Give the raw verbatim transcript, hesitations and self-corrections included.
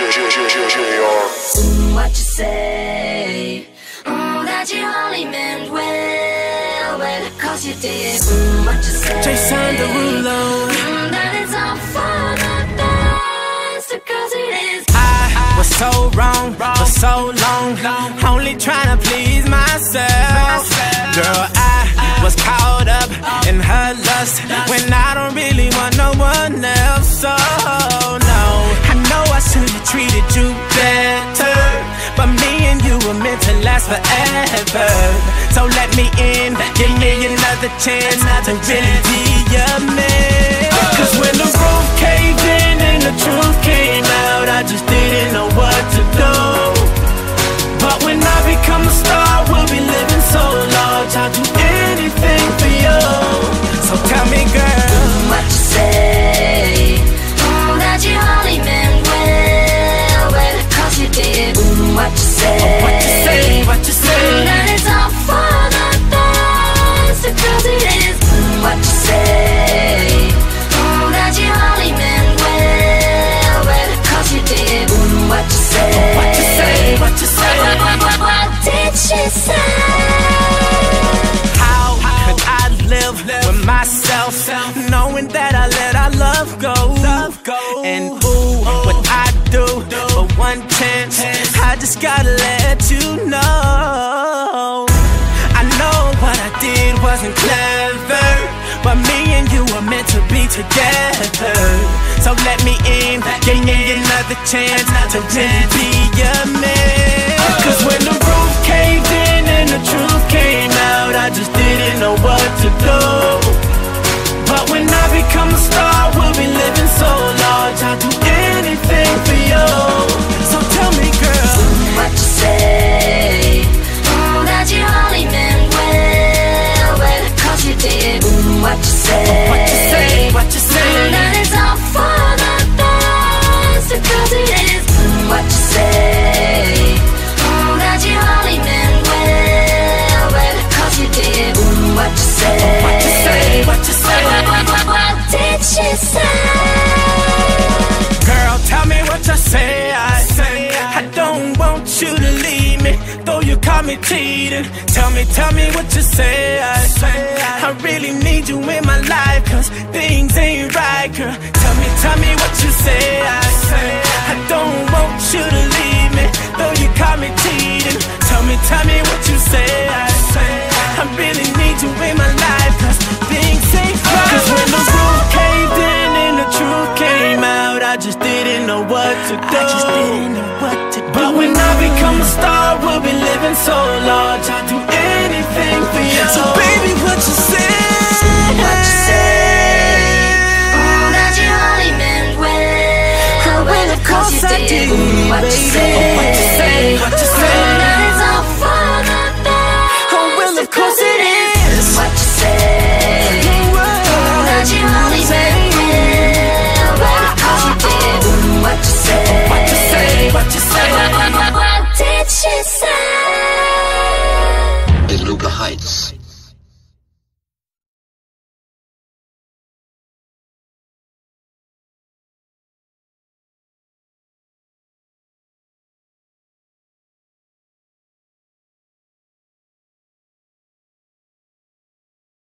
What you say? Mm, that you only meant well, well, cause you did. Mm, what you say? Jason Derulo. Mm, that it's all for the best, cause it is. I was so wrong for so long, only trying to please myself. Girl, I was caught up in her lust when I don't really want no one else. So no, I know I should've treated you better, but me and you were meant to last forever. So let me in, give me another chance to really be your man. Cause when the roof caved in and the truth came out, I just didn't know what to do. But when I become a star, we'll be living so large, I'll do anything for you. So tell me, girl, what you say? Mm, that you only meant well, well, cause you did. Mm, what you say? Oh, what you say, what you say? Mm, that it's all for the best, cause it is. Mm, what you say? Mm, that you only meant well, well, cause you did. Mm, what you say? Oh, what you say, what you say? What, what, what, what did she say? How could I live with myself, knowing that I let our love go? And ooh, what I do for one chance, I just gotta let you know. I know what I did wasn't clever, but me and you were meant to be together. So let me in, give me another chance to really be your man. Cause when the roof caved in and the truth came out, I just didn't know what to do. But when I become a star, we'll be living so large, I'll do anything for you. So tell me, girl, what you say? Mm, that you only meant well, well, cause you did. Mm, what you say? what you say, what you say? Mm, that it's all for the best, cause it is. Mm, what you say? Mm, that you only meant well, well, cause you did. Mm, what you say? What you say, what you say? What, what, what, what did she say? Girl, tell me what you say. I say I don't want you to leave me, though you caught me cheating. Tell me, tell me what you say. I say I really need you in my life, cause things ain't right, girl. Tell me, tell me what you say. I say I don't want you to leave me, though you caught me cheating. Tell me, tell me what you say. I say I really need you in my life, cause things ain't right. Cause when the roof caved in and the truth came out, I just didn't know what to do. I just didn't know what to do. But when I become a star, we'll be living so large, I'll do anything for you. So baby, what you say? What you say? Mm, that you only meant well, well, of course you did. Mm, what you say?